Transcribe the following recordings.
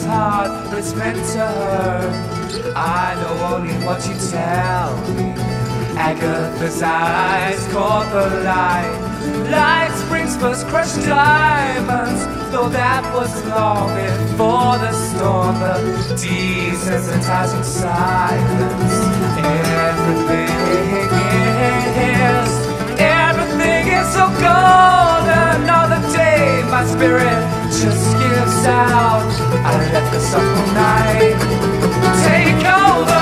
heart, but it's meant to hurt. I know only what you tell me. Agatha's eyes caught the light, like spring's first crushed diamonds. Though that was long before the storm, the desensitizing silence. Everything is so golden. Another day, my spirit just gives out. I let the supple night take over.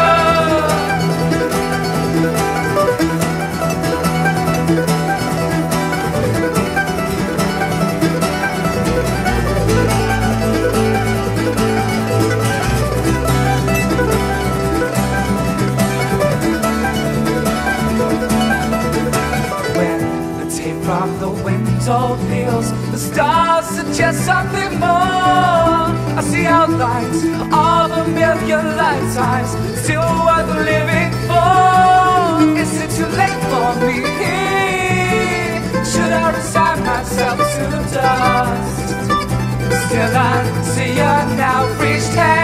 From the window peels, the stars suggest something more. I see outlines of a million lifetimes, still worth living for. Is it too late for me? Should I resign myself to dust? Still I see you now, reached hand.